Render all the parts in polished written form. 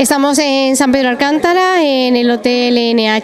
Estamos en San Pedro Alcántara, en el Hotel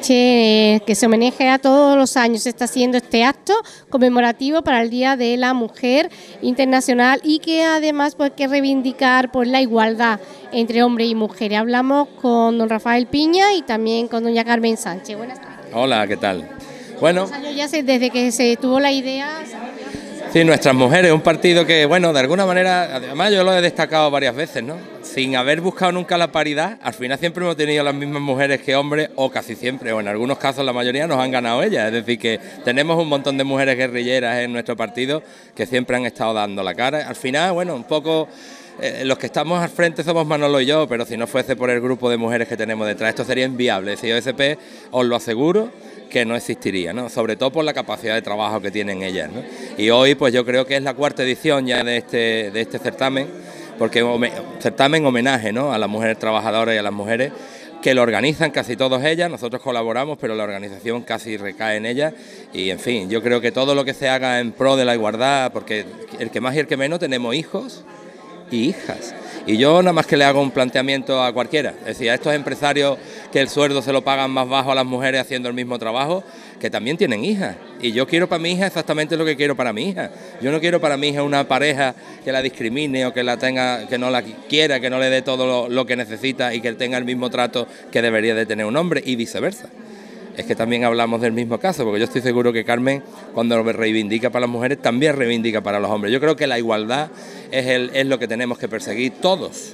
NH, que se homenajea todos los años. Se está haciendo este acto conmemorativo para el Día de la Mujer Internacional y que además pues que reivindicar pues la igualdad entre hombre y mujer. Hablamos con don Rafael Piña y también con doña Carmen Sánchez. Buenas tardes. Hola, ¿qué tal? Bueno, años ya desde que se tuvo la idea. Sí, Nuestras Mujeres, un partido que, bueno, de alguna manera, además yo lo he destacado varias veces, ¿no? Sin haber buscado nunca la paridad, al final siempre hemos tenido las mismas mujeres que hombres, o casi siempre, o en algunos casos la mayoría nos han ganado ellas. Es decir, que tenemos un montón de mujeres guerrilleras en nuestro partido que siempre han estado dando la cara. Al final, bueno, un poco... los que estamos al frente somos Manolo y yo, pero si no fuese por el grupo de mujeres que tenemos detrás, esto sería inviable. Es decir, OSP, os lo aseguro, que no existiría, ¿no? Sobre todo por la capacidad de trabajo que tienen ellas, ¿no? Y hoy pues yo creo que es la cuarta edición ya de este certamen, porque certamen homenaje, ¿no?, a las mujeres trabajadoras y a las mujeres que lo organizan casi todas ellas. Nosotros colaboramos, pero la organización casi recae en ellas. Y en fin, yo creo que todo lo que se haga en pro de la igualdad, porque el que más y el que menos tenemos hijos y hijas. Y yo nada más que le hago un planteamiento a cualquiera, es decir, a estos empresarios que el sueldo se lo pagan más bajo a las mujeres haciendo el mismo trabajo, que también tienen hijas. Y yo quiero para mi hija exactamente lo que quiero para mi hija. Yo no quiero para mi hija una pareja que la discrimine o que la tenga, que no la quiera, que no le dé todo lo que necesita y que tenga el mismo trato que debería de tener un hombre y viceversa. Es que también hablamos del mismo caso, porque yo estoy seguro que Carmen, cuando lo reivindica para las mujeres, también reivindica para los hombres. Yo creo que la igualdad es lo que tenemos que perseguir todos,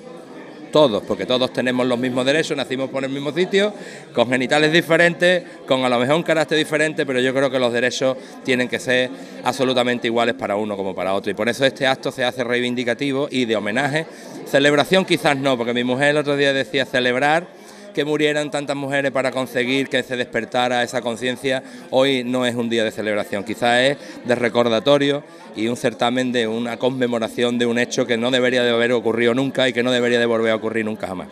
porque todos tenemos los mismos derechos, nacimos por el mismo sitio, con genitales diferentes, con a lo mejor un carácter diferente, pero yo creo que los derechos tienen que ser absolutamente iguales para uno como para otro. Y por eso este acto se hace reivindicativo y de homenaje. Celebración quizás no, porque mi mujer el otro día decía celebrar que murieran tantas mujeres para conseguir que se despertara esa conciencia. Hoy no es un día de celebración, quizás es de recordatorio y un certamen de una conmemoración de un hecho que no debería de haber ocurrido nunca y que no debería de volver a ocurrir nunca jamás.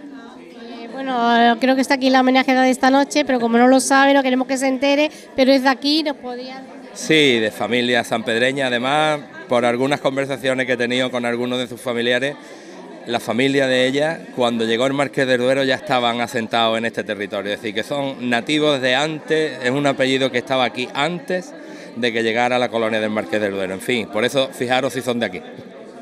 Bueno, creo que está aquí la homenajeada de esta noche, pero como no lo sabe, no queremos que se entere, pero es de aquí, ¿nos podían...? Sí, de familia sanpedreña, además, por algunas conversaciones que he tenido con algunos de sus familiares, la familia de ella, cuando llegó el Marqués del Duero, ya estaban asentados en este territorio. Es decir, que son nativos de antes, es un apellido que estaba aquí antes de que llegara a la colonia del Marqués del Duero. En fin, por eso fijaros si son de aquí.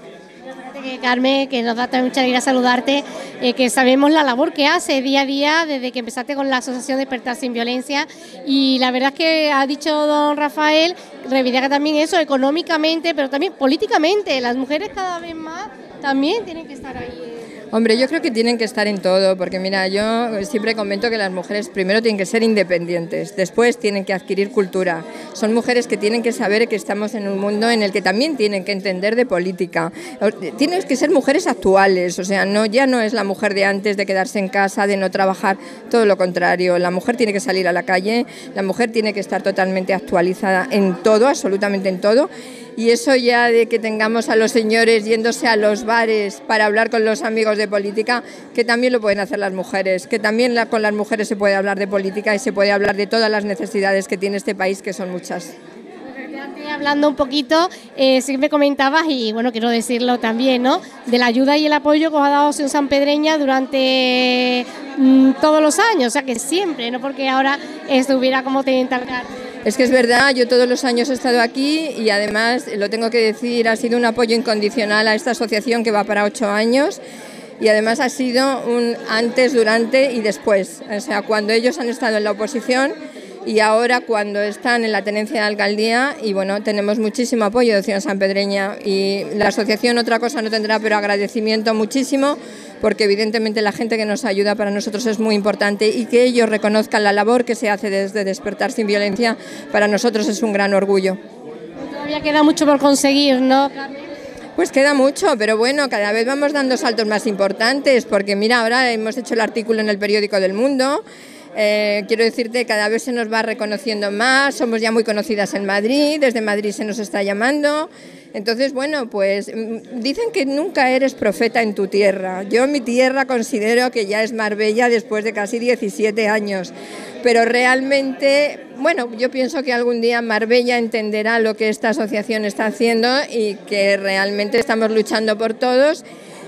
Carmen, que nos da también mucha alegría saludarte, que sabemos la labor que hace día a día desde que empezaste con la Asociación Despertar Sin Violencia, y la verdad es que ha dicho don Rafael, reivindica también eso económicamente, pero también políticamente. Las mujeres cada vez más también tienen que estar ahí. Hombre, yo creo que tienen que estar en todo, porque mira, yo siempre comento que las mujeres primero tienen que ser independientes, después tienen que adquirir cultura. Son mujeres que tienen que saber que estamos en un mundo en el que también tienen que entender de política. Tienen que ser mujeres actuales, o sea, ya no es la mujer de antes de quedarse en casa, de no trabajar, todo lo contrario. La mujer tiene que salir a la calle, la mujer tiene que estar totalmente actualizada en todo, absolutamente en todo. Y eso ya de que tengamos a los señores yéndose a los bares para hablar con los amigos de política, que también lo pueden hacer las mujeres, que también con las mujeres se puede hablar de política y se puede hablar de todas las necesidades que tiene este país, que son muchas. Hablando un poquito, siempre comentabas, y bueno, quiero decirlo también, ¿no?, de la ayuda y el apoyo que os ha dado Asociación Sanpedreña durante todos los años, o sea que siempre, no porque ahora estuviera como te encargar. Es que es verdad, yo todos los años he estado aquí y además, lo tengo que decir, ha sido un apoyo incondicional a esta asociación que va para 8 años y además ha sido un antes, durante y después. O sea, cuando ellos han estado en la oposición y ahora cuando están en la tenencia de alcaldía, y bueno, tenemos muchísimo apoyo de Asociación Sanpedreña y la asociación otra cosa no tendrá, pero agradecimiento muchísimo, porque evidentemente la gente que nos ayuda para nosotros es muy importante y que ellos reconozcan la labor que se hace desde Despertar Sin Violencia, para nosotros es un gran orgullo. Todavía queda mucho por conseguir, ¿no, Carmen? Pues queda mucho, pero bueno, cada vez vamos dando saltos más importantes, porque mira, ahora hemos hecho el artículo en el periódico del Mundo. Quiero decirte, cada vez se nos va reconociendo más, somos ya muy conocidas en Madrid, desde Madrid se nos está llamando. Entonces, bueno, pues dicen que nunca eres profeta en tu tierra. Yo en mi tierra considero que ya es Marbella después de casi 17 años. Pero realmente, bueno, yo pienso que algún día Marbella entenderá lo que esta asociación está haciendo y que realmente estamos luchando por todos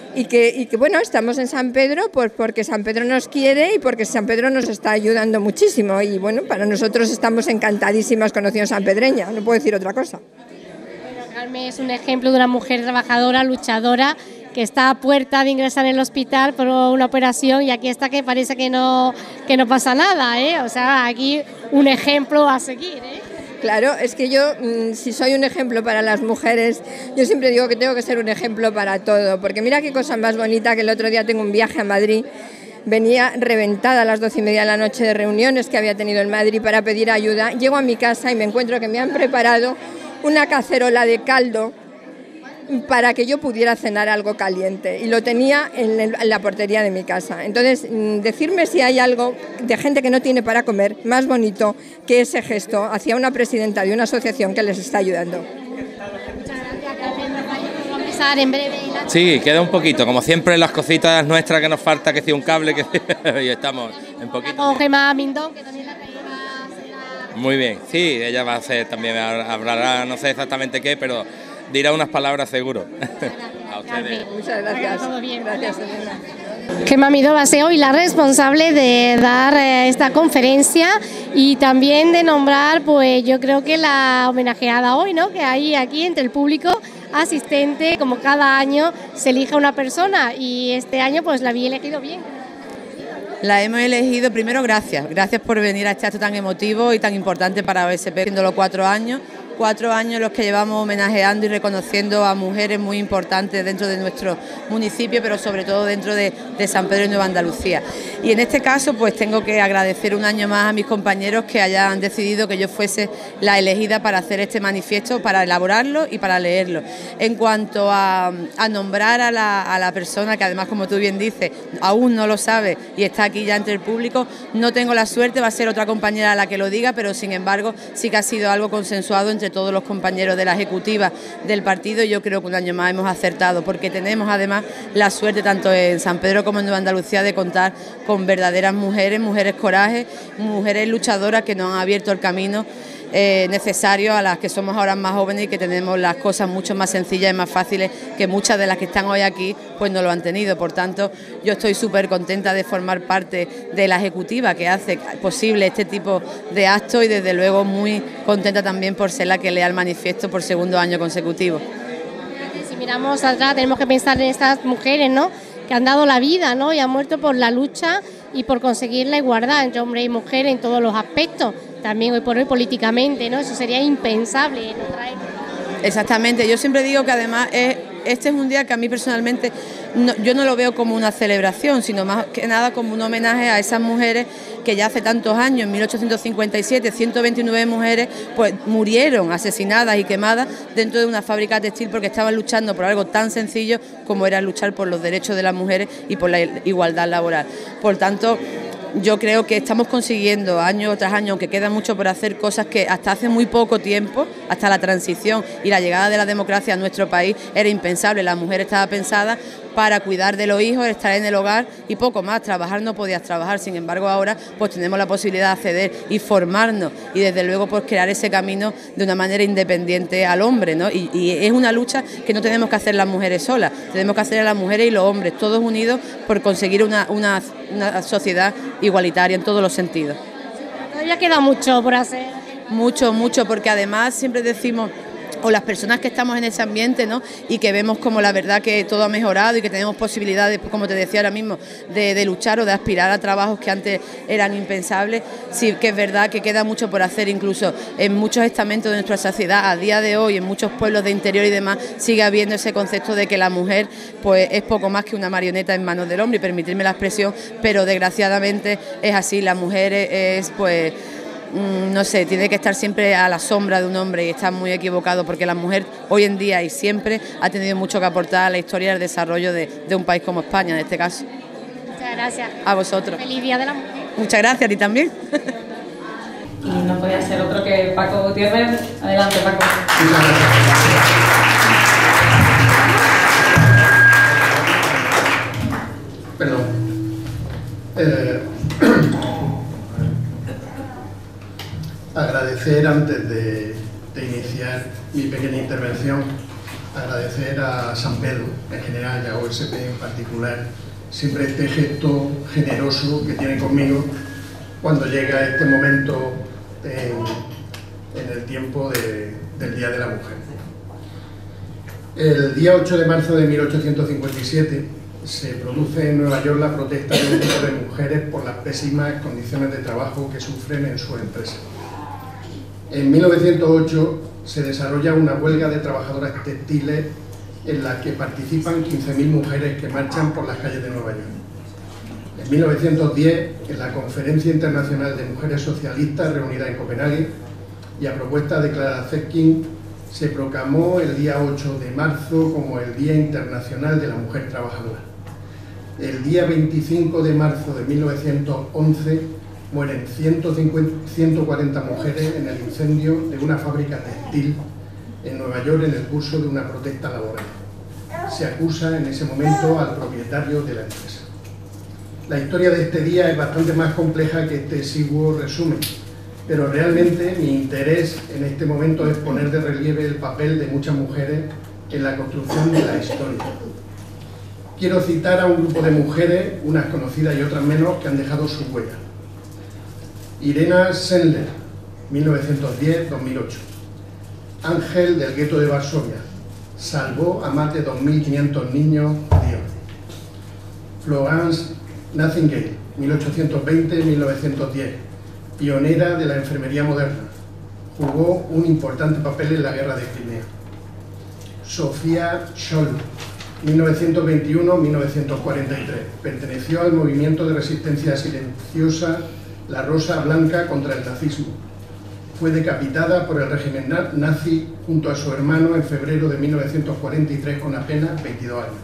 y que bueno, estamos en San Pedro pues porque San Pedro nos quiere y porque San Pedro nos está ayudando muchísimo y bueno, para nosotros estamos encantadísimas conociendo sanpedreña, no puedo decir otra cosa. Carmen es un ejemplo de una mujer trabajadora, luchadora, que está a puerta de ingresar en el hospital por una operación y aquí está que parece que no pasa nada, ¿eh? O sea, aquí un ejemplo a seguir, ¿eh? Claro, es que yo, si soy un ejemplo para las mujeres, yo siempre digo que tengo que ser un ejemplo para todo, porque mira qué cosa más bonita que el otro día tengo un viaje a Madrid, venía reventada a las 12:30 de la noche de reuniones que había tenido en Madrid para pedir ayuda, llego a mi casa y me encuentro que me han preparado una cacerola de caldo para que yo pudiera cenar algo caliente y lo tenía en la portería de mi casa. Entonces, decirme si hay algo de gente que no tiene para comer más bonito que ese gesto hacia una presidenta de una asociación que les está ayudando. Muchas gracias, Carmen. Vamos a empezar en breve. Sí, queda un poquito, como siempre las cositas nuestras que nos falta, que si un cable, que y estamos en poquito. Con Gemma Mindón, que también la traía. Muy bien, sí, ella va a hacer también, hablará, no sé exactamente qué, pero dirá unas palabras seguro. A ustedes. Muchas gracias. Todo bien. Gracias, Elena. Gemma Midó va a ser hoy la responsable de dar esta conferencia y también de nombrar, pues yo creo que la homenajeada hoy, ¿no? Que hay aquí entre el público asistente, como cada año se elige una persona y este año pues la había elegido bien. La hemos elegido, primero gracias por venir a este acto tan emotivo y tan importante para OSP, siendo los 4 años. 4 años los que llevamos homenajeando y reconociendo a mujeres muy importantes dentro de nuestro municipio, pero sobre todo dentro de San Pedro y Nueva Andalucía. Y en este caso pues tengo que agradecer un año más a mis compañeros que hayan decidido que yo fuese la elegida para hacer este manifiesto, para elaborarlo y para leerlo. En cuanto a nombrar a la persona que además, como tú bien dices, aún no lo sabe y está aquí ya entre el público, no tengo la suerte, va a ser otra compañera la que lo diga, pero sin embargo sí que ha sido algo consensuado entre todos los compañeros de la ejecutiva del partido y yo creo que un año más hemos acertado porque tenemos además la suerte tanto en San Pedro como en Nueva Andalucía de contar con verdaderas mujeres, mujeres coraje, mujeres luchadoras que nos han abierto el camino necesario a las que somos ahora más jóvenes y que tenemos las cosas mucho más sencillas y más fáciles que muchas de las que están hoy aquí pues no lo han tenido. Por tanto, yo estoy súper contenta de formar parte de la ejecutiva que hace posible este tipo de actos y desde luego muy contenta también por ser la que lea el manifiesto por 2º año consecutivo. Si miramos atrás tenemos que pensar en estas mujeres, ¿no?, que han dado la vida, ¿no?, y han muerto por la lucha y por conseguir la igualdad entre hombre y mujer en todos los aspectos, también hoy por hoy políticamente, ¿no? Eso sería impensable en otra época. Exactamente, yo siempre digo que además este es un día que a mí personalmente yo no lo veo como una celebración, sino más que nada como un homenaje a esas mujeres que ya hace tantos años, en 1857, 129 mujeres pues murieron asesinadas y quemadas dentro de una fábrica textil porque estaban luchando por algo tan sencillo como era luchar por los derechos de las mujeres y por la igualdad laboral. Por tanto, yo creo que estamos consiguiendo año tras año, aunque queda mucho por hacer, cosas que hasta hace muy poco tiempo, hasta la transición y la llegada de la democracia a nuestro país, era impensable. La mujer estaba pensada para cuidar de los hijos, estar en el hogar y poco más. Trabajar no podías trabajar, sin embargo ahora pues tenemos la posibilidad de acceder y formarnos y desde luego pues crear ese camino de una manera independiente al hombre, ¿no? Y es una lucha que no tenemos que hacer las mujeres solas, tenemos que hacer a las mujeres y los hombres, todos unidos por conseguir una sociedad igualitaria en todos los sentidos. Todavía queda mucho por hacer. Mucho, porque además siempre decimos, o las personas que estamos en ese ambiente, ¿no?, y que vemos como la verdad que todo ha mejorado y que tenemos posibilidades, como te decía ahora mismo, de luchar o de aspirar a trabajos que antes eran impensables, sí que es verdad que queda mucho por hacer. Incluso en muchos estamentos de nuestra sociedad, a día de hoy, en muchos pueblos de interior y demás, sigue habiendo ese concepto de que la mujer pues es poco más que una marioneta en manos del hombre, y permitirme la expresión, pero desgraciadamente es así. La mujer es pues no sé, tiene que estar siempre a la sombra de un hombre y está muy equivocado porque la mujer hoy en día y siempre ha tenido mucho que aportar a la historia y al desarrollo de un país como España en este caso. Muchas gracias. A vosotros. Feliz Día de la Mujer. Muchas gracias, a ti también. Y no podía ser otro que Paco Gutiérrez. Adelante, Paco. Perdón. Agradecer antes de iniciar mi pequeña intervención agradecer a San Pedro en general y a OSP en particular siempre este gesto generoso que tiene conmigo cuando llega este momento en el tiempo del Día de la Mujer. El día 8 de marzo de 1857 se produce en Nueva York la protesta de un grupo de mujeres por las pésimas condiciones de trabajo que sufren en su empresa. En 1908 se desarrolla una huelga de trabajadoras textiles en la que participan 15.000 mujeres que marchan por las calles de Nueva York. En 1910, en la Conferencia Internacional de Mujeres Socialistas reunida en Copenhague y a propuesta de Clara Zetkin, se proclamó el día 8 de marzo como el Día Internacional de la Mujer Trabajadora. El día 25 de marzo de 1911 mueren 140 mujeres en el incendio de una fábrica textil en Nueva York en el curso de una protesta laboral. Se acusa en ese momento al propietario de la empresa. La historia de este día es bastante más compleja que este exiguo resumen, pero realmente mi interés en este momento es poner de relieve el papel de muchas mujeres en la construcción de la historia. Quiero citar a un grupo de mujeres, unas conocidas y otras menos, que han dejado su huella. Irena Sendler, 1910-2008. Ángel del gueto de Varsovia, salvó a más de 2.500 niños judíos. Florence Nightingale, 1820-1910, pionera de la enfermería moderna. Jugó un importante papel en la guerra de Crimea. Sofía Scholl, 1921-1943, perteneció al movimiento de resistencia silenciosa La Rosa Blanca contra el nazismo. Fue decapitada por el régimen nazi junto a su hermano en febrero de 1943 con apenas 22 años.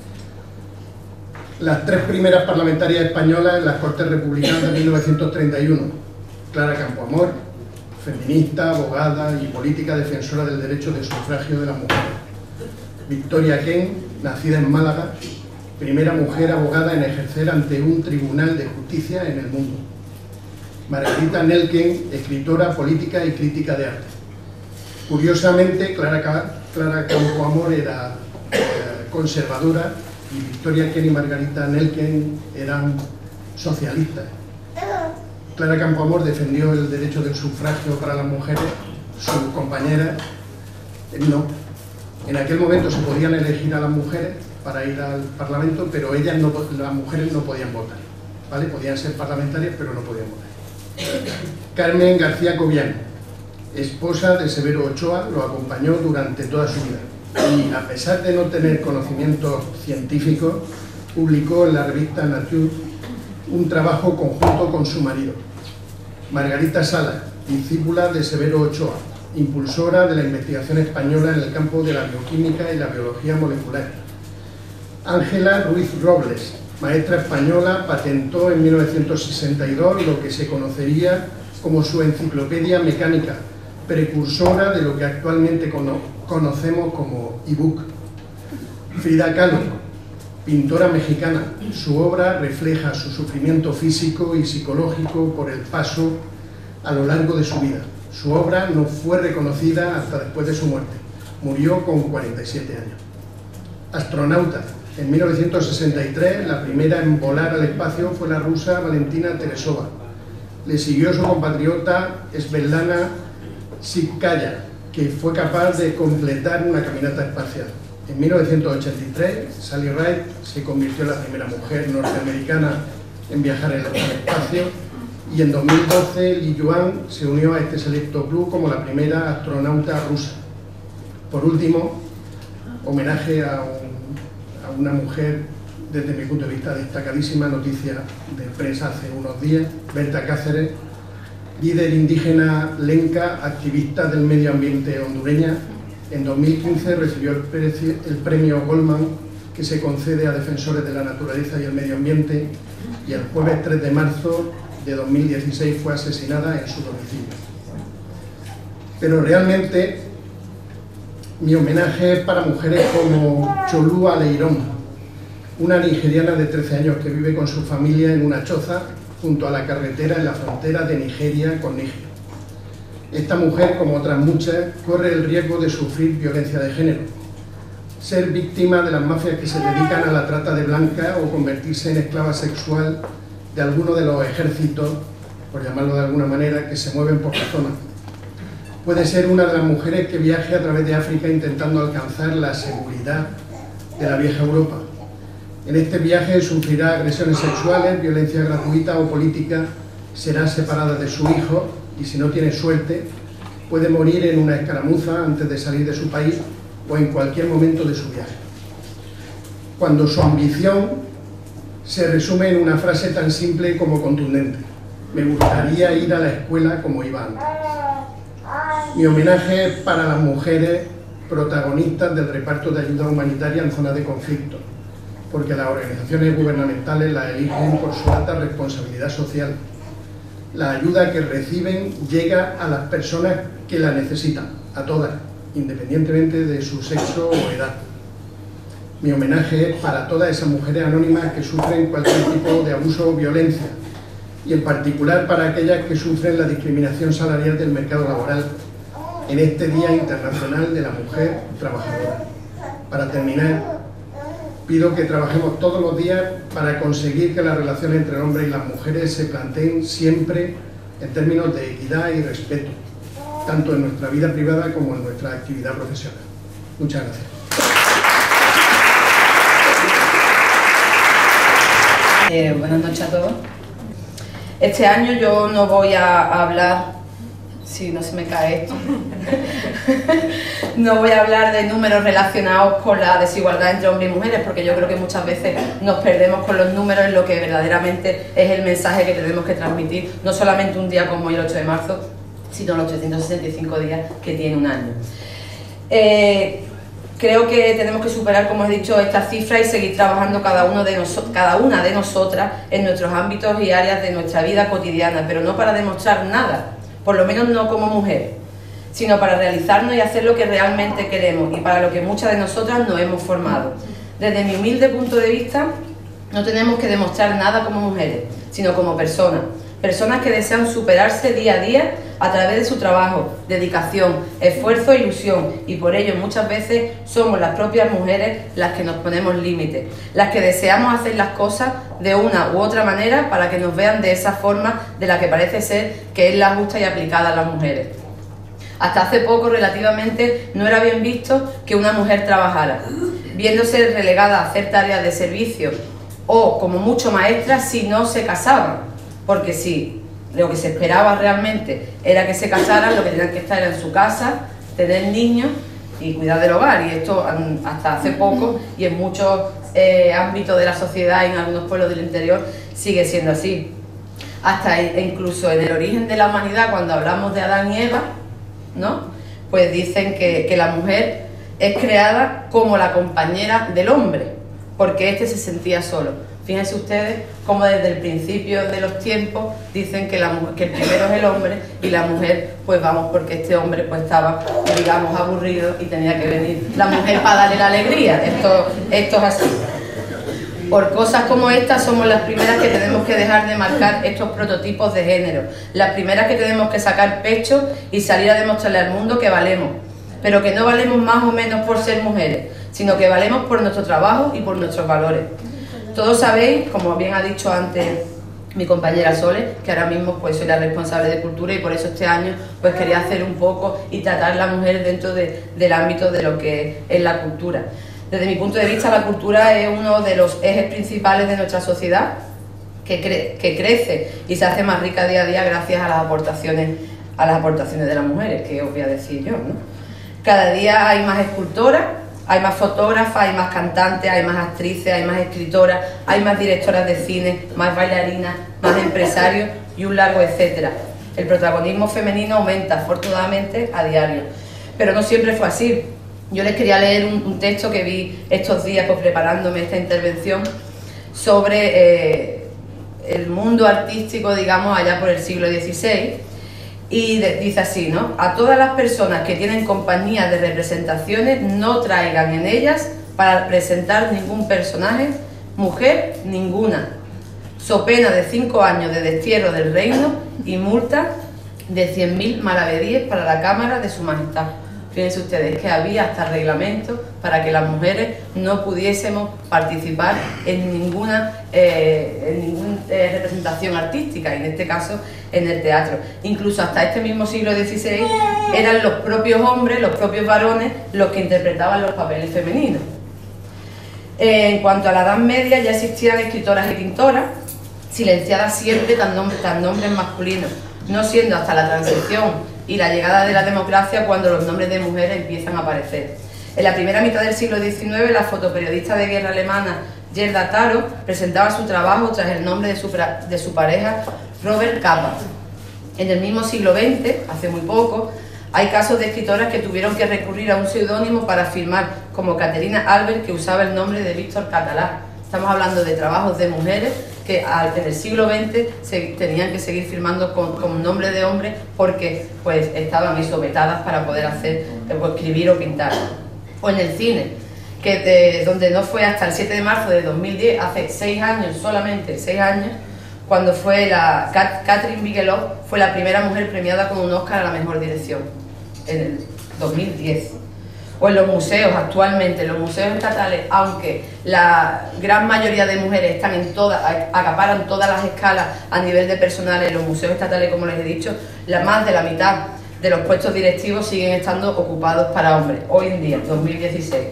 Las tres primeras parlamentarias españolas en las Cortes Republicanas de 1931, Clara Campoamor, feminista, abogada y política defensora del derecho de sufragio de las mujeres. Victoria Kent, nacida en Málaga, primera mujer abogada en ejercer ante un tribunal de justicia en el mundo. Margarita Nelken, escritora, política y crítica de arte. Curiosamente, Clara Campoamor era conservadora y Victoria Kent y Margarita Nelken eran socialistas. Clara Campoamor defendió el derecho del sufragio para las mujeres, sus compañeras no. En aquel momento se podían elegir a las mujeres para ir al Parlamento, pero las mujeres no podían votar, ¿vale? Podían ser parlamentarias, pero no podían votar. Carmen García Cobian, esposa de Severo Ochoa, lo acompañó durante toda su vida y, a pesar de no tener conocimientos científicos, publicó en la revista Nature un trabajo conjunto con su marido. Margarita Sala, discípula de Severo Ochoa, impulsora de la investigación española en el campo de la bioquímica y la biología molecular. Ángela Ruiz Robles, maestra española, patentó en 1962 lo que se conocería como su enciclopedia mecánica, precursora de lo que actualmente conocemos como ebook. Frida Kahlo, pintora mexicana, su obra refleja su sufrimiento físico y psicológico por el paso a lo largo de su vida. Su obra no fue reconocida hasta después de su muerte. Murió con 47 años. Astronauta. En 1963, la primera en volar al espacio fue la rusa Valentina Tereshova. Le siguió su compatriota Svetlana Tsipkaya, que fue capaz de completar una caminata espacial. En 1983, Sally Ride se convirtió en la primera mujer norteamericana en viajar al espacio, y en 2012 Li Yuan se unió a este selecto club como la primera astronauta rusa. Por último, homenaje a una mujer, desde mi punto de vista, destacadísima, noticia de prensa hace unos días, Berta Cáceres, líder indígena lenca, activista del medio ambiente hondureña. En 2015 recibió el premio Goldman, que se concede a defensores de la naturaleza y el medio ambiente, y el jueves 3 de marzo de 2016 fue asesinada en su domicilio. Pero realmente mi homenaje es para mujeres como Cholua Leirón, una nigeriana de 13 años que vive con su familia en una choza junto a la carretera en la frontera de Nigeria con Níger. Esta mujer, como otras muchas, corre el riesgo de sufrir violencia de género. ser víctima de las mafias que se dedican a la trata de blancas o convertirse en esclava sexual de alguno de los ejércitos, por llamarlo de alguna manera, que se mueven por la zona. Puede ser una de las mujeres que viaje a través de África intentando alcanzar la seguridad de la vieja Europa. En este viaje sufrirá agresiones sexuales, violencia gratuita o política, será separada de su hijo y, si no tiene suerte, puede morir en una escaramuza antes de salir de su país o en cualquier momento de su viaje. Cuando su ambición se resume en una frase tan simple como contundente: me gustaría ir a la escuela como iba antes. Mi homenaje es para las mujeres protagonistas del reparto de ayuda humanitaria en zonas de conflicto, porque las organizaciones gubernamentales las eligen por su alta responsabilidad social. La ayuda que reciben llega a las personas que la necesitan, a todas, independientemente de su sexo o edad. Mi homenaje es para todas esas mujeres anónimas que sufren cualquier tipo de abuso o violencia, y en particular para aquellas que sufren la discriminación salarial del mercado laboral en este Día Internacional de la Mujer Trabajadora. Para terminar, pido que trabajemos todos los días para conseguir que la relación entre el hombre y las mujeres se planteen siempre en términos de equidad y respeto, tanto en nuestra vida privada como en nuestra actividad profesional. Muchas gracias. Buenas noches a todos. Este año yo no voy a hablar, si no se me cae esto, no voy a hablar de números relacionados con la desigualdad entre hombres y mujeres, porque yo creo que muchas veces nos perdemos con los números en lo que verdaderamente es el mensaje que tenemos que transmitir, no solamente un día como hoy, el 8 de marzo, sino los 365 días que tiene un año. Creo que tenemos que superar, como he dicho, estas cifras y seguir trabajando cada una de nosotras en nuestros ámbitos y áreas de nuestra vida cotidiana, pero no para demostrar nada, por lo menos no como mujer, sino para realizarnos y hacer lo que realmente queremos y para lo que muchas de nosotras nos hemos formado. Desde mi humilde punto de vista, no tenemos que demostrar nada como mujeres, sino como personas. Personas que desean superarse día a día a través de su trabajo, dedicación, esfuerzo e ilusión, y por ello muchas veces somos las propias mujeres las que nos ponemos límites, las que deseamos hacer las cosas de una u otra manera para que nos vean de esa forma de la que parece ser que es la justa y aplicada a las mujeres. Hasta hace poco, relativamente, no era bien visto que una mujer trabajara, viéndose relegada a hacer tareas de servicio o, como mucho, maestra si no se casaban. Porque si lo que se esperaba realmente era que se casaran, lo que tenían que estar era en su casa, tener niños y cuidar del hogar. Y esto hasta hace poco, y en muchos ámbitos de la sociedad y en algunos pueblos del interior, sigue siendo así. Hasta incluso en el origen de la humanidad, cuando hablamos de Adán y Eva, ¿no?, pues dicen que la mujer es creada como la compañera del hombre, porque éste se sentía solo. Fíjense ustedes cómo desde el principio de los tiempos dicen que el primero es el hombre y la mujer, pues vamos, porque este hombre pues estaba, digamos, aburrido y tenía que venir la mujer para darle la alegría. Esto es así. Por cosas como estas somos las primeras que tenemos que dejar de marcar estos prototipos de género, las primeras que tenemos que sacar pecho y salir a demostrarle al mundo que valemos, pero que no valemos más o menos por ser mujeres, sino que valemos por nuestro trabajo y por nuestros valores. Todos sabéis, como bien ha dicho antes mi compañera Sole, que ahora mismo pues soy la responsable de cultura y por eso este año pues quería hacer un poco y tratar la mujer dentro del ámbito de lo que es la cultura. Desde mi punto de vista, la cultura es uno de los ejes principales de nuestra sociedad que crece y se hace más rica día a día gracias a las aportaciones de las mujeres, que os voy a decir yo, ¿no? Cada día hay más escultoras, hay más fotógrafas, hay más cantantes, hay más actrices, hay más escritoras, hay más directoras de cine, más bailarinas, más empresarios y un largo etcétera. El protagonismo femenino aumenta afortunadamente a diario, pero no siempre fue así. Yo les quería leer un texto que vi estos días pues, preparándome esta intervención sobre el mundo artístico, digamos, allá por el siglo XVI. Y dice así, ¿no? A todas las personas que tienen compañías de representaciones, no traigan en ellas para presentar ningún personaje, mujer ninguna, so pena de 5 años de destierro del reino y multa de 100.000 maravedíes para la cámara de su majestad. Fíjense ustedes que había hasta reglamentos para que las mujeres no pudiésemos participar en ninguna representación artística, y en este caso en el teatro. Incluso hasta este mismo siglo XVI eran los propios hombres, los propios varones, los que interpretaban los papeles femeninos. En cuanto a la Edad Media, ya existían escritoras y pintoras, silenciadas siempre tan nombres masculinos, no siendo hasta la transición y la llegada de la democracia cuando los nombres de mujeres empiezan a aparecer. En la primera mitad del siglo XIX, la fotoperiodista de guerra alemana Gerda Taro presentaba su trabajo tras el nombre de su pareja Robert Capa. En el mismo siglo XX, hace muy poco, hay casos de escritoras que tuvieron que recurrir a un seudónimo para firmar, como Caterina Albert, que usaba el nombre de Víctor Català. Estamos hablando de trabajos de mujeres que en el siglo XX tenían que seguir firmando con nombre de hombre porque pues estaban vetadas para poder escribir o pintar. O en el cine, donde no fue hasta el 7 de marzo de 2010, hace 6 años, solamente 6 años, cuando fue Catherine Bigelow fue la primera mujer premiada con un Oscar a la mejor dirección, en el 2010. O en los museos, actualmente, los museos estatales, aunque la gran mayoría de mujeres acaparan todas las escalas a nivel de personal en los museos estatales, como les he dicho, más de la mitad de los puestos directivos siguen estando ocupados para hombres, hoy en día, 2016.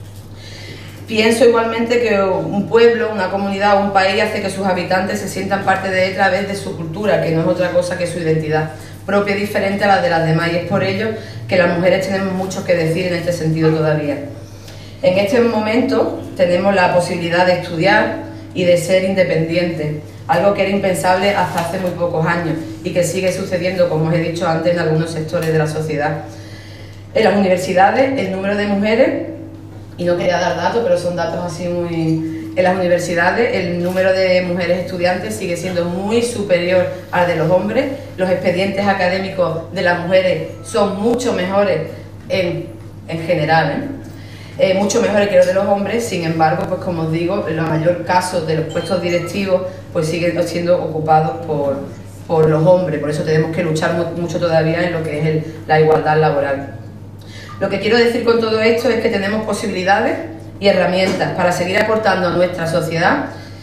Pienso igualmente que un pueblo, una comunidad o un país hace que sus habitantes se sientan parte de él a través de su cultura, que no es otra cosa que su identidad propia y diferente a la de las demás, y es por ello que las mujeres tenemos mucho que decir en este sentido todavía. En este momento tenemos la posibilidad de estudiar y de ser independientes, algo que era impensable hasta hace muy pocos años y que sigue sucediendo, como os he dicho antes, en algunos sectores de la sociedad. En las universidades, el número de mujeres, y no quería dar datos, pero son datos así muy... En las universidades el número de mujeres estudiantes sigue siendo muy superior al de los hombres. Los expedientes académicos de las mujeres son mucho mejores en general, mucho mejores que los de los hombres. Sin embargo, pues como os digo, el mayor caso de los puestos directivos pues siguen siendo ocupados por los hombres. Por eso tenemos que luchar mucho todavía en lo que es la igualdad laboral. Lo que quiero decir con todo esto es que tenemos posibilidades y herramientas para seguir aportando a nuestra sociedad,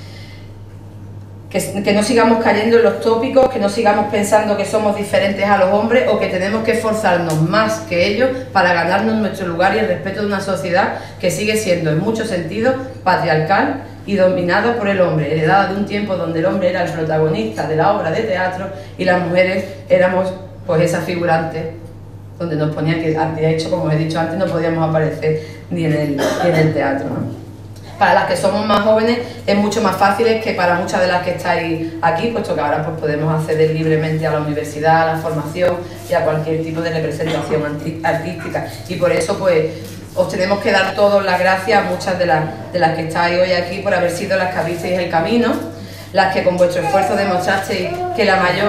que no sigamos cayendo en los tópicos, que no sigamos pensando que somos diferentes a los hombres o que tenemos que esforzarnos más que ellos para ganarnos nuestro lugar y el respeto de una sociedad que sigue siendo en muchos sentidos patriarcal y dominada por el hombre, heredada de un tiempo donde el hombre era el protagonista de la obra de teatro y las mujeres éramos pues esas figurantes donde nos ponían que, de hecho, como he dicho antes, no podíamos aparecer ni en el teatro, ¿no? Para las que somos más jóvenes es mucho más fácil que para muchas de las que estáis aquí, puesto que ahora pues, podemos acceder libremente a la universidad, a la formación y a cualquier tipo de representación artística. Y por eso pues os tenemos que dar todos las gracias a muchas de las que estáis hoy aquí por haber sido las que abristeis el camino, las que con vuestro esfuerzo demostrasteis que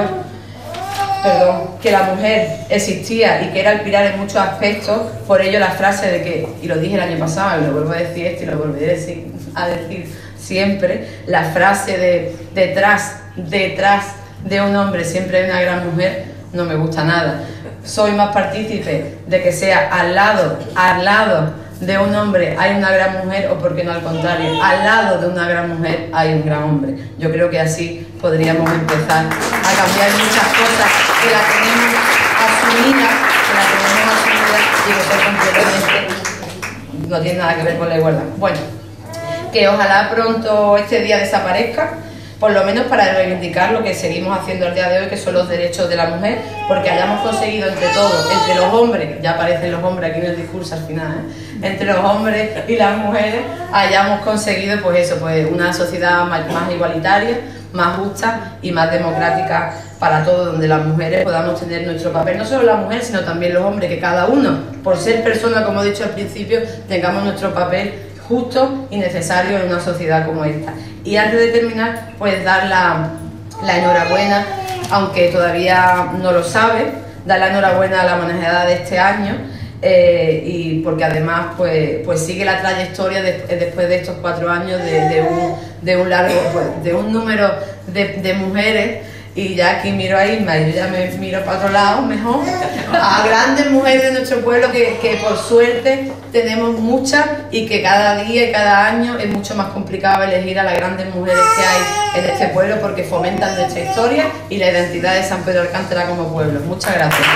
que la mujer existía y que era el pilar en muchos aspectos. Por ello la frase de que, y lo dije el año pasado y lo vuelvo a decir y lo volveré a decir siempre, la frase de detrás de un hombre siempre hay una gran mujer, no me gusta nada. Soy más partícipe de que sea al lado de un hombre hay una gran mujer, o por qué no al contrario, al lado de una gran mujer hay un gran hombre. Yo creo que así podríamos empezar a cambiar muchas cosas que las tenemos asumidas, y que completamente no tiene nada que ver con la igualdad. Bueno, que ojalá pronto este día desaparezca, por lo menos para reivindicar lo que seguimos haciendo al día de hoy, que son los derechos de la mujer, porque hayamos conseguido entre todos, entre los hombres, ya aparecen los hombres aquí en el discurso al final, entre los hombres y las mujeres, hayamos conseguido pues eso, pues una sociedad más igualitaria, más justa y más democrática para todos, donde las mujeres podamos tener nuestro papel, no solo las mujeres, sino también los hombres, que cada uno, por ser persona, como he dicho al principio, tengamos nuestro papel justo y necesario en una sociedad como esta. Y antes de terminar, pues dar la enhorabuena, aunque todavía no lo sabe, dar la enhorabuena a la manejada de este año, y porque además pues sigue la trayectoria después de estos 4 años de un largo, pues, de un número de mujeres Y ya aquí miro a Isma y yo ya me miro para otro lado mejor, a grandes mujeres de nuestro pueblo que por suerte tenemos muchas y que cada día y cada año es mucho más complicado elegir a las grandes mujeres que hay en este pueblo porque fomentan nuestra historia y la identidad de San Pedro de Alcántara como pueblo. Muchas gracias.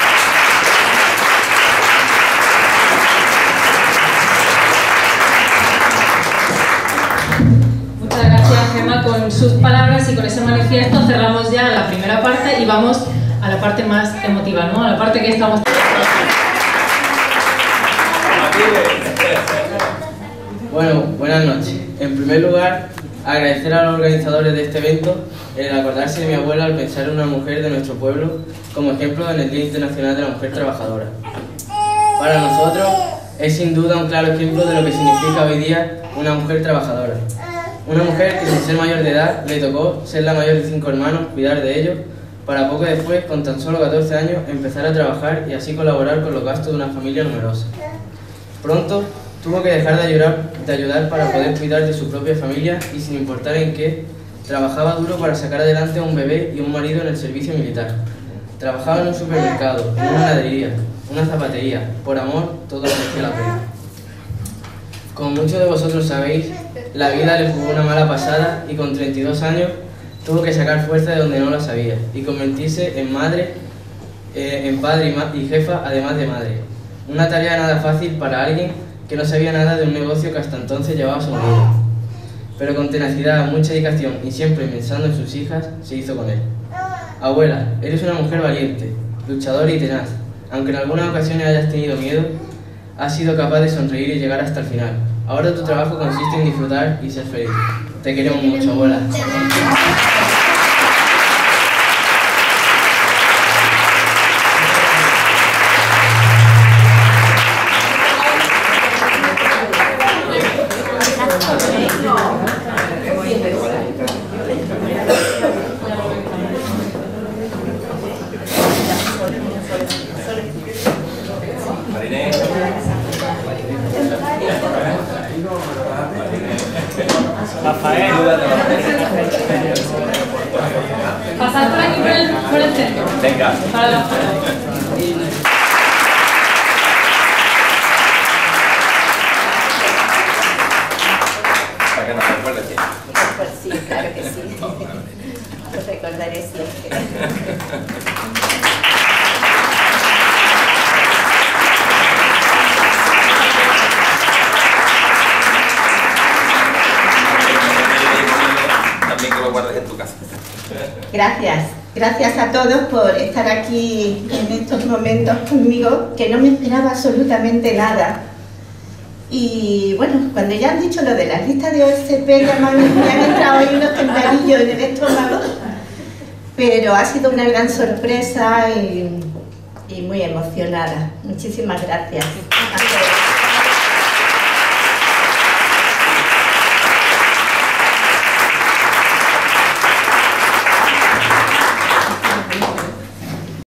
Con sus palabras y con ese manifiesto cerramos ya la primera parte y vamos a la parte más emotiva, ¿no? A la parte que estamos... Bueno, buenas noches. En primer lugar, agradecer a los organizadores de este evento el acordarse de mi abuela al pensar en una mujer de nuestro pueblo como ejemplo en el Día Internacional de la Mujer Trabajadora. Para nosotros es sin duda un claro ejemplo de lo que significa hoy día una mujer trabajadora. Una mujer que sin ser mayor de edad le tocó ser la mayor de 5 hermanos, cuidar de ellos, para poco después, con tan solo 14 años, empezar a trabajar y así colaborar con los gastos de una familia numerosa. Pronto tuvo que dejar de ayudar para poder cuidar de su propia familia y sin importar en qué, trabajaba duro para sacar adelante a un bebé y un marido en el servicio militar. Trabajaba en un supermercado, en una heladería, una zapatería. Por amor, todo merecía la pena. Como muchos de vosotros sabéis, la vida le jugó una mala pasada y con 32 años tuvo que sacar fuerza de donde no la sabía y convertirse en madre, en padre y jefa, además de madre. Una tarea nada fácil para alguien que no sabía nada de un negocio que hasta entonces llevaba su marido. Pero con tenacidad, mucha dedicación y siempre pensando en sus hijas, se hizo con él. Abuela, eres una mujer valiente, luchadora y tenaz. Aunque en algunas ocasiones hayas tenido miedo, has sido capaz de sonreír y llegar hasta el final. Ahora tu trabajo consiste en disfrutar y ser feliz. Te queremos mucho, abuela. Pasar por aquí por el centro. Venga. Para la fuera. Para que nos recuerdes. Pues sí, claro que sí. Lo recordaré siempre. También que lo guardes en tu casa. Gracias a todos por estar aquí en estos momentos conmigo, que no me esperaba absolutamente nada. Y bueno, cuando ya han dicho lo de las listas de OSP, ya me han entrado ahí unos tembladillos en el estómago, pero ha sido una gran sorpresa y muy emocionada. Muchísimas gracias.